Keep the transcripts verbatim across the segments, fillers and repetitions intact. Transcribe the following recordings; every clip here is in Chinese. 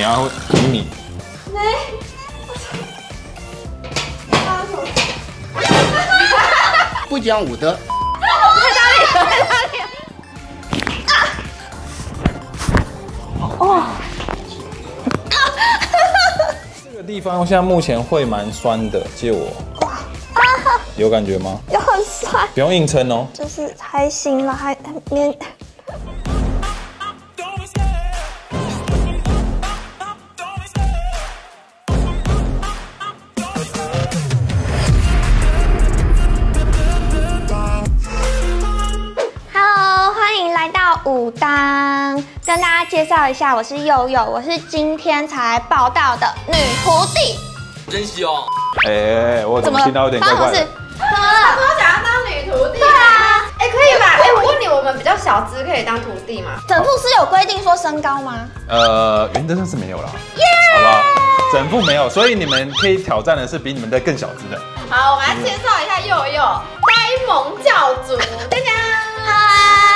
然后比你。 没。 不讲武德。 太大力了，太大力了！ 哦。这个地方现在目前会蛮酸的，借我。哇！有感觉吗？ 有很酸。 不用硬撑哦。 就是还行了，还勉。 武当跟大家介绍一下，我是佑佑，我是今天才报道的女徒弟， 真凶！ 哎、欸欸，我怎么听到有点怪怪的？ 怎么了？ 说想要当女徒弟？ 对啊， 哎、欸，可以吧？哎、欸，我问你，我们比较小只可以当徒弟吗？ 整副是有规定说身高吗？ 呃，原则上是没有啦， yeah! 好不好？整副没有，所以你们可以挑战的是比你们的更小只的。 好，我们来介绍一下佑佑，呆萌教主，大家嗨。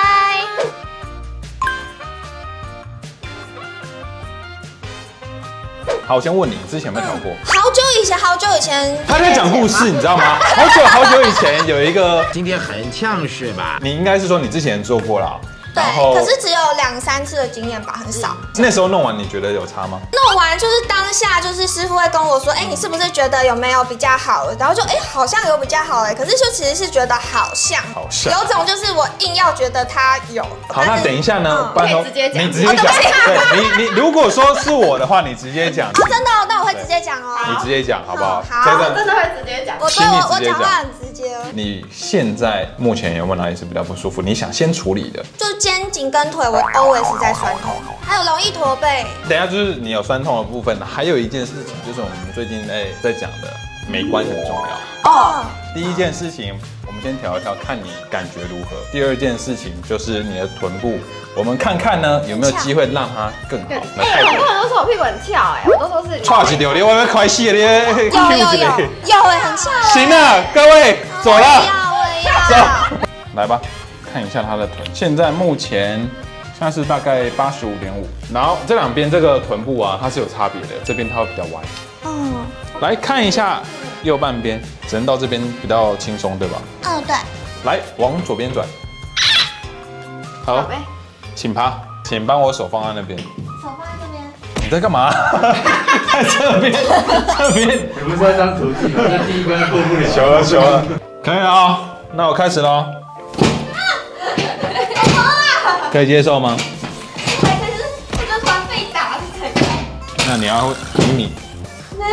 好，我先问你，之前有没有调过？ 好久以前，好久以前。 他在讲故事，你知道吗？好久好久以前有一个， 今天很呛是吧？ 你应该是说你之前做过啦。 对，可是只有两三次的经验吧，很少。 那时候弄完你觉得有差吗？ 弄完就是当下就是师傅会跟我说，哎、欸，你是不是觉得有没有比较好？然后就哎、欸，好像有比较好哎，可是就其实是觉得好像， 好像有种就是我硬要觉得它有。 好，那等一下呢，班头直接讲， 你直接讲。对你你如果说是我的话，你直接讲。 哦，真的，那我会直接讲哦。 你直接讲好不好？ 好， 我真的会直接讲。 我对我我讲话很直接。 你现在目前有没有哪里是比较不舒服？你想先处理的？ 就是肩颈跟腿。 我 always 在酸痛，还有容易驼背。 等一下就是你有酸痛的部分，还有一件事情就是我们最近在在讲的美观很重要哦。第一件事情，我们先调一调，看你感觉如何。第二件事情就是你的臀部，我们看看呢有没有机会让它更好。 哎，很多人都说我屁股很翘，哎，我都说是。 翘起掉，你外面快细了，你有有有有哎，很翘。 行了，各位走了， 我要走，来吧，看一下他的臀，现在目前。 那是大概八十五点五，然后这两边这个臀部啊，它是有差别的，这边它会比较弯。嗯，来看一下右半边，只能到这边比较轻松，对吧？ 嗯，对。 来往左边转。好，请趴，请帮我手放在那边。 手放在这边。 你在干嘛？在这边，这边。 你不是在当徒弟吗？这第一关过不了。 求了，求了。可以了啊，那我开始喽。 可以接受吗？ 可是我就突然被打是怎样？ 那你要比你。 没。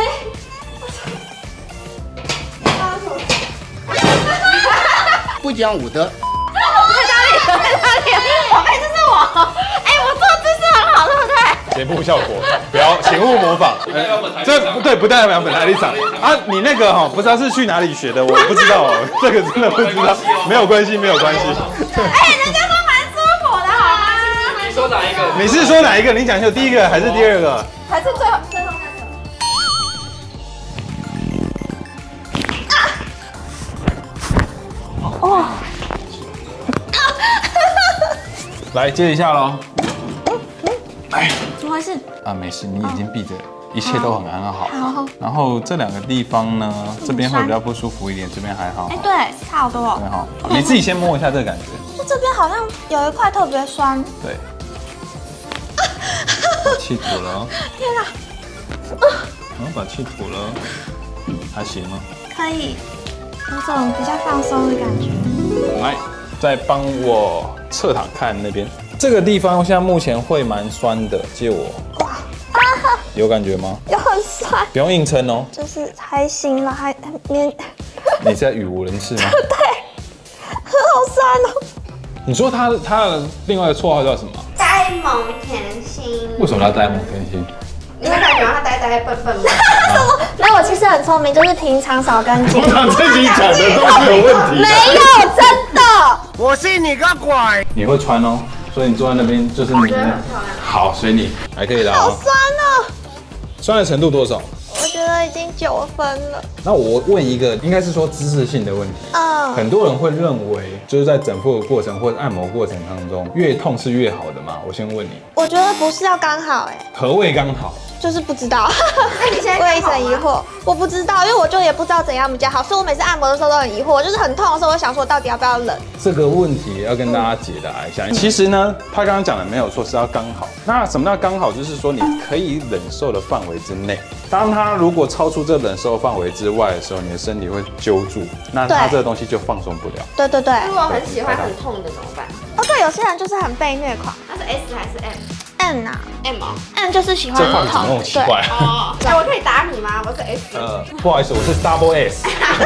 不讲武德。 太大力了，太大力了！宝贝，这是我。哎，我做的姿势很好，对不对？ 节目效果，不要，请勿模仿。这不对，不代表本台立场啊！你那个哈，不知道是去哪里学的，我不知道哦，这个真的不知道，没有关系，没有关系。 哎，人家说蛮舒服的，好吗？ 你说哪一个？ 你是说哪一个？你讲一下，第一个还是第二个？ 还是最后最后那个？哇！ 来接一下喽。哎， 怎么回事？ 啊，没事，你眼睛闭着。 一切都很安好， 好。 然后这两个地方呢，这边会比较不舒服一点，这边还好。 哎，对，差好多。 对哈，你自己先摸一下这个感觉。 就这边好像有一块特别酸。 对。气吐了。 天哪！ 然后把气吐了，还行吗？ 可以，有种比较放松的感觉。 来，再帮我侧躺看那边，这个地方现在目前会蛮酸的，借我。 有感觉吗？ 有很酸， 不用硬撑哦。 就是还行了，还勉。 你在语无伦次吗？ 对，很好酸哦。 你说他他的另外一个绰号叫什么？ 呆萌甜心。 为什么他呆萌甜心？ 你会感觉他呆呆笨笨吗？ 那我其实很聪明，就是平常少跟进。 通常自己讲的都是有问题。 没有，真的。 我信你个鬼！ 你会穿哦，所以你坐在那边就是你。好，随你，还可以的。 好酸哦。 酸的程度多少？ 我觉觉得已经九分了。 那我问一个，应该是说知识性的问题。 嗯， 很多人会认为，就是在整复的过程或者按摩过程当中，越痛是越好的吗？我先问你。 我觉得不是要刚好哎、欸。 何谓刚好？ 就是不知道。 那你现在我也很疑惑，我不知道，因为我就也不知道怎样比较好，所以我每次按摩的时候都很疑惑。我就是很痛的时候，我想说到底要不要忍？ 这个问题要跟大家解答一下。嗯、其实呢，他刚刚讲的没有错，是要刚好。那什么叫刚好？就是说你可以忍受的范围之内。当它如果超出这忍受范围之外的时候，你的身体会揪住，那它这个东西就放松不了。 对对对。 如果很喜欢很痛的怎么办？ 哦，对，有些人就是很被虐狂。 那是 S 还是 M？M 啊 ，M 哦 ，M 就是喜欢这话怎么那么奇怪？ 哦，哎，我可以打你吗？我是 S。 呃，不好意思，我是 Double S。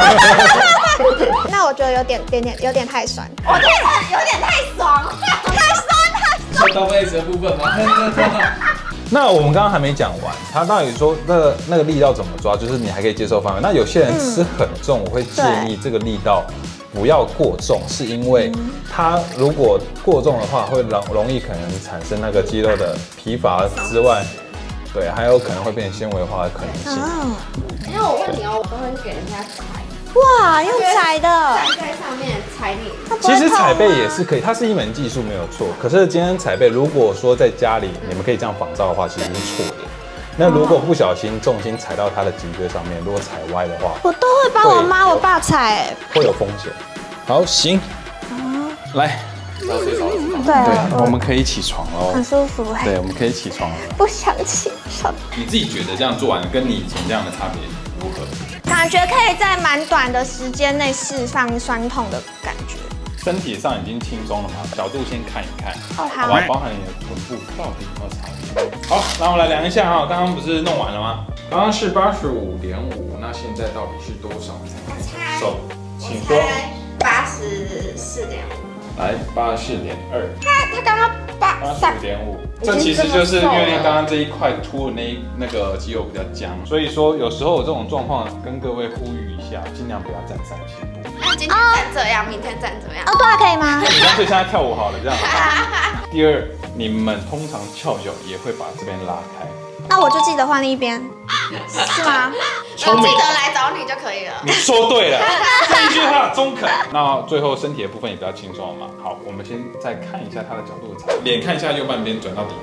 那我觉得有点点点有点太酸。 我这个有点太爽，太酸太酸。 是 Double S 的部分吗？ 那我们刚刚还没讲完，他到底说那个那个力道怎么抓，就是你还可以接受范围。那有些人吃很重，我会建议这个力道不要过重，是因为它如果过重的话，会容容易可能产生那个肌肉的疲乏之外，对，还有可能会变成纤维化的可能性。 因为我问你哦，我都会给人家踩。 哇，用踩的， 站在上面踩你。 其实踩背也是可以，它是一门技术没有错。可是今天踩背，如果说在家里你们可以这样仿照的话，其实是错的。那如果不小心重心踩到他的脊椎上面，如果踩歪的话， 我都会帮我妈我爸踩， 会有风险。好，行，来， 对， 对，我们可以起床喽， 很舒服哎。 对，我们可以起床了。 不想起床。 你自己觉得这样做完跟你以前这样的差别如何？ 感觉可以在蛮短的时间内释放酸痛的感觉。 身体上已经轻松了嘛？角度先看一看， 哦好， 好吧，包含你的臀部到底有没有差别？好，那我们来量一下哈，刚刚不是弄完了吗？刚刚是八十五点五，那现在到底是多少才可以承受？请说。 八十四点五。 来，八十四点二。 他他刚刚八八十五点五，这其实就是因为刚刚这一块凸的那一那个肌肉比较僵，所以说有时候有这种状况，跟各位呼吁一下，尽量不要站三七步。 那今天站这样，明天站怎样？ 哦，对啊，可以吗？ 你干脆现在跳舞好了，这样。第二，你们通常翘脚也会把这边拉开。 那我就记得换另一边，是吗？ 聪明， 记得来找你就可以了。 你说对了，这一句话中肯。那最后身体的部分也比较轻松嘛。好，我们先再看一下它的角度的差，脸看一下右半边转到底，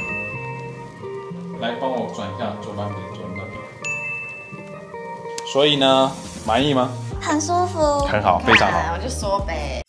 来帮我转一下左半边转到底。所以呢，满意吗？ 很舒服， 很好，非常好。 我就说呗。